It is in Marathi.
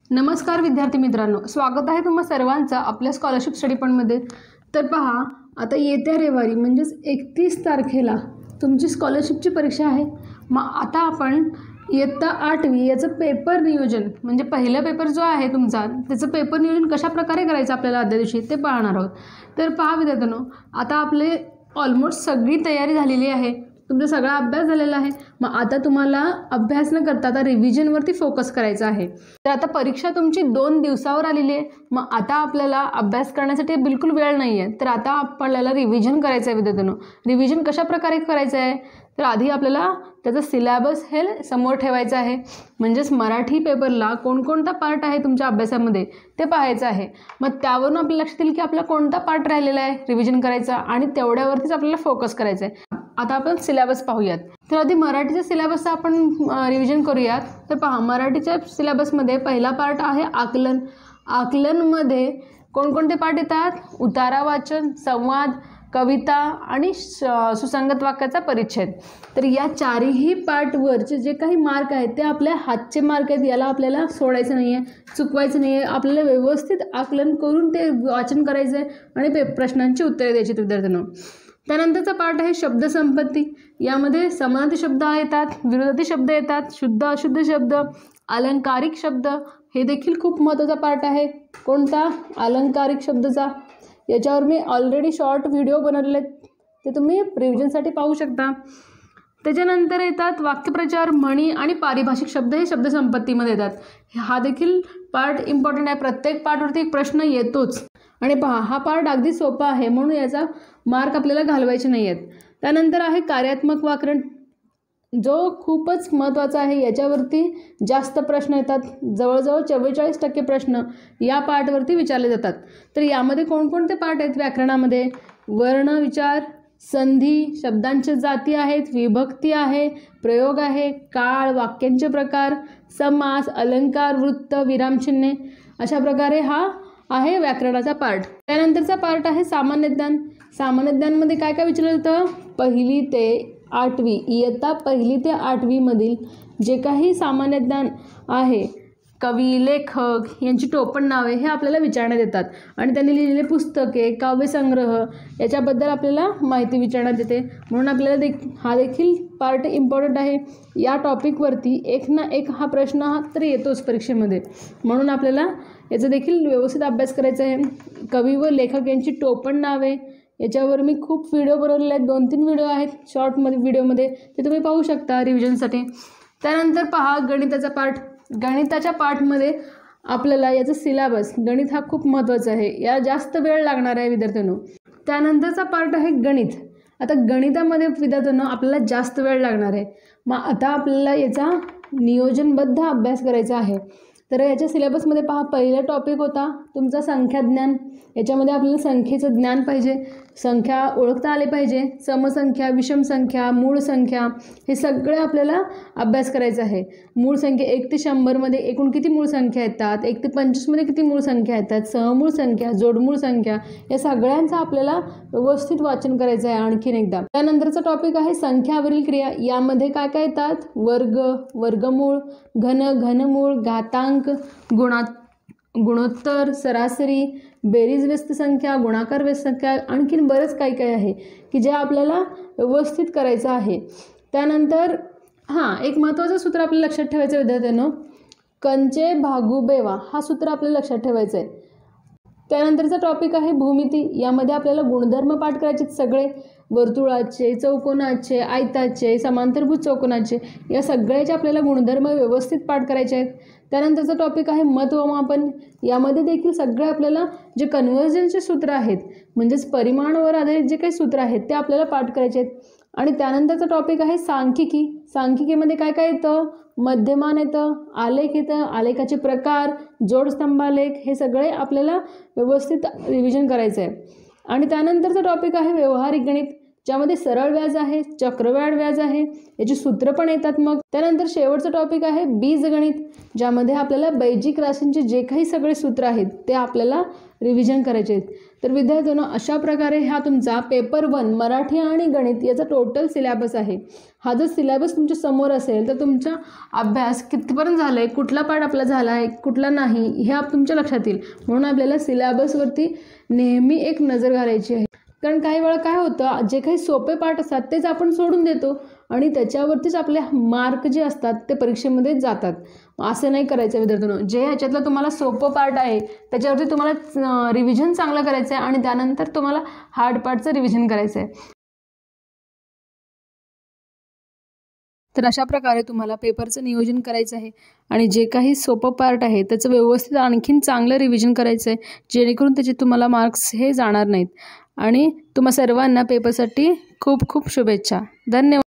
नमस्कार विद्यार्थी मित्रांनो, स्वागत आहे तुम्हा सर्वांचं आपल्या स्कॉलरशिप स्टडी पॉईंटमध्ये। तर पहा, आता येत्या रविवारी म्हणजेच 31 तारखेला तुमची स्कॉलरशिपची परीक्षा आहे। मग आता आपण इयत्ता 8वी याचं पेपर नियोजन म्हणजे पहिला पेपर जो आहे तुमचा त्याचं पेपर नियोजन कशा प्रकारे करायचं आपल्याला आदल्या दिवशी ते पाहणार आहोत। तर पहा विद्यार्थ्यांनो, आता आपले ऑलमोस्ट सगळी तयारी झालेली आहे, तुमचा सगळा अभ्यास झालेला आहे। मग आता तुम्हाला अभ्यास न करता आता रिव्हिजनवरती फोकस करायचा आहे। तर आता परीक्षा तुमची 2 दिवसावर आलेली आहे, मग आता आपल्याला अभ्यास करण्यासाठी बिलकुल वेळ नाही आहे। तर आता आपल्याला रिव्हिजन करायचं आहे विद्यार्थ्यांनो। रिव्हिजन कशा प्रकारे करायचं आहे, तर आधी आपल्याला त्याचा सिलेबस हे समोर ठेवायचा आहे। म्हणजेच मराठी पेपरला कोणकोणता पार्ट आहे तुमच्या अभ्यासामध्ये ते पाहायचं आहे। मग त्यावरून आपल्याला लक्षात येईल की आपला कोणता पार्ट राहिलेला आहे रिव्हिजन करायचा आणि तेवढ्यावरतीच आपल्याला फोकस करायचा आहे। आता आपण सिलेबस पाहूयात। तर आधी मराठीच्या सिलेबसचा आपण रिव्हिजन करूयात। तर पहा, मराठीच्या सिलेबसमध्ये पहिला पार्ट आहे आकलन। आकलनमध्ये कोणकोणते पार्ट येतात? उतारा वाचन, संवाद, कविता आणि सुसंगत वाक्याचा परिच्छेद। तर या चारही पार्टवरचे जे काही मार्क आहेत ते आपल्या हातचे मार्क आहेत, याला आपल्याला सोडायचं नाही आहे, चुकवायचं नाही आहे। आपल्याला व्यवस्थित आकलन करून ते वाचन करायचं आहे आणि प्रश्नांची उत्तरे द्यायची विद्यार्थ्यांनो। त्यानंतरचा पार्ट आहे शब्दसंपत्ती। यामध्ये समानार्थी शब्द येतात, विरोधार्थी शब्द येतात, शुद्ध अशुद्ध शब्द, अलंकारिक शब्द, हे देखील खूप महत्त्वाचा पार्ट आहे। कोणता? अलंकारिक शब्दचा। याच्यावर मी ऑलरेडी शॉर्ट व्हिडिओ बनवलेले आहेत, ते तुम्ही रिव्हिजनसाठी पाहू शकता। त्याच्यानंतर येतात वाक्यप्रचार, म्हणी आणि पारिभाषिक शब्द, हे शब्दसंपत्तीमध्ये येतात। हा देखील पार्ट इम्पॉर्टंट आहे, प्रत्येक पार्टवरती एक प्रश्न येतोच। आणि पहा, हा पार्ट अगदी सोपा आहे म्हणून याचा मार्क आपल्याला घालवायचे नाही आहेत। त्यानंतर आहे कार्यात्मक व्याकरण, जो खूपच महत्त्वाचा आहे। याच्यावरती जास्त प्रश्न येतात, जवळजवळ 44% प्रश्न या पार्टवरती विचारले जातात। तर यामध्ये कोणकोणते पार्ट आहेत व्याकरणामध्ये? वर्ण विचार, संधी, शब्दांच्या जाती आहेत, विभक्ती आहे, प्रयोग आहे, काळ, वाक्यांचे प्रकार, समास, अलंकार, वृत्त, विरामचिन्हे, अशा प्रकारे हा आहे व्याकरणाचा पार्ट। त्यानंतरचा पार्ट आहे सामान्य ज्ञान। सामान्य ज्ञानमध्ये काय काय विचारलं जातं? 1ली ते 8वी, इयत्ता 1ली ते 8वी मधील जे काही सामान्य ज्ञान आहे, कवी, लेखक यांची टोपण नावे हे आपल्याला विचारण्यात येतात आणि त्यांनी लिहिलेले पुस्तके, काव्यसंग्रह याच्याबद्दल आपल्याला माहिती विचारण्यात येते। म्हणून आपल्याला हा देखील पार्ट इम्पॉर्टंट आहे। या टॉपिकवरती एक ना एक हा प्रश्न हा तर येतोच परीक्षेमध्ये, म्हणून आपल्याला याचा देखील व्यवस्थित अभ्यास करायचा आहे। कवी व लेखक यांची टोपण नावे, याच्यावर मी खूप व्हिडिओ बनवलेले आहेत, 2-3 व्हिडिओ आहेत शॉर्टमध्ये व्हिडिओमध्ये, ते तुम्ही पाहू शकता रिव्हिजनसाठी। त्यानंतर पहा गणिताचा पार्ट। गणिताच्या पार्टमध्ये आपल्याला याचा सिलेबस, गणित हा खूप महत्त्वाचा आहे, या जास्त वेळ लागणार आहे विद्यार्थ्यांनो। त्यानंतरचा पार्ट आहे गणित। आता गणितामध्ये विद्यार्थ्यांनो आपल्याला जास्त वेळ लागणार आहे, मग आता आपल्याला याचा नियोजनबद्ध अभ्यास करायचा आहे। तर याच्या सिलेबसमध्ये पहा, पहिला टॉपिक होता तुमचा संख्याज्ञान। याच्यामध्ये आपल्याला संख्येचं ज्ञान पाहिजे, संख्या ओळखता आले पाहिजे, समसंख्या, विषम संख्या, मूळ संख्या, हे सगळे आपल्याला अभ्यास करायचं आहे। मूळ संख्या 1 ते 100मध्ये एकूण किती मूळ संख्या येतात, 1 ते 25मध्ये किती मूळ संख्या येतात, सहमूळ संख्या, जोडमूळ संख्या, या सगळ्यांचं आपल्याला व्यवस्थित वाचन करायचं आहे आणखीन एकदा। त्यानंतरचा टॉपिक आहे संख्यावरील क्रिया। यामध्ये काय काय येतात? वर्ग, वर्गमूळ, घन, घनमूळ, घातांक, गुणोत्तर, सरासरी, बेरीज व्यस्त संख्या, गुणाकार व्यस्त संख्या, आणखीन बरंच काही काही आहे की जे आपल्याला व्यवस्थित करायचं आहे। त्यानंतर एक महत्त्वाचं सूत्र आपल्याला लक्षात ठेवायचं विद्यार्थ्यांनो, कंचे भागू बेवा, हा सूत्र आपल्याला लक्षात ठेवायचं आहे। त्यानंतरचा टॉपिक आहे भूमिती। यामध्ये आपल्याला गुणधर्म पाठ करायचे सगळे, वर्तुळाचे, चौकोनाचे, आयताचे, समांतरभुज चौकोनाचे, या सगळ्याचे आपल्याला गुणधर्म व्यवस्थित पाठ करायचे आहेत। त्यानंतरचा टॉपिक आहे मत व मापन। यामध्ये देखील सगळे आपल्याला जे कन्व्हर्जनचे सूत्र आहेत, म्हणजेच परिमाणावर आधारित जे काही सूत्र आहेत ते आपल्याला पाठ करायचे आहेत। आणि त्यानंतरचा टॉपिक आहे सांख्यिकी। सांख्यिकीमध्ये काय काय येतं? मध्यमान येतं, आलेख येतं, आलेखाचे प्रकार, जोडस्तंभालेख, हे सगळे आपल्याला व्यवस्थित रिव्हिजन करायचं आहे। आणि त्यानंतरचा टॉपिक आहे व्यावहारिक गणित, ज्यामध्ये सरळ व्याज आहे, चक्रवाढ व्याज आहे, याची सूत्र पण येतात. मग त्यानंतर शेवटचा टॉपिक आहे बीजगणित, ज्यामध्ये आपल्याला बैजिक राशींचे जे काही सगळे सूत्र आहेत ते आपल्याला रिव्हिजन करायचे आहेत. तर विद्यार्थ्यांनो, अशा प्रकारे हा तुमचा पेपर 1 मराठी आणि गणित याचा टोटल सिलेबस आहे. हा जर सिलेबस तुमच्या समोर असेल तर तुमचा अभ्यास कितपर्यंत झाला आहे, कुठला पाठ आपला झाला आहे, कुठला नाही, हे तुमच्या लक्षात येईल. म्हणून आपल्याला सिलेबसवरती नेहमी एक नजर घालायची आहे. कारण काही वेळा काय होतं, जे काही सोपे पाठ असतात तेच आपण सोडून देतो आणि त्याच्यावरतीच आपले मार्क जे असतात ते परीक्षेमध्ये जातात. असं नाही करायचं विद्यार्थ्यांनो. जे ह्याच्यातलं तुम्हाला सोपं पार्ट आहे त्याच्यावरती तुम्हाला रिव्हिजन चांगलं करायचं आहे आणि त्यानंतर तुम्हाला हार्ड पार्टचं रिव्हिजन करायचं आहे. तर अशा प्रकारे तुम्हाला पेपरचं नियोजन करायचं आहे आणि जे काही सोपं पार्ट आहे त्याचं व्यवस्थित आणखीन चांगलं रिव्हिजन करायचं आहे, जेणेकरून त्याचे तुम्हाला मार्क्स हे जाणार नाहीत. आणि तुम्हा सर्वांना पेपरसाठी खूप खूप शुभेच्छा. धन्यवाद.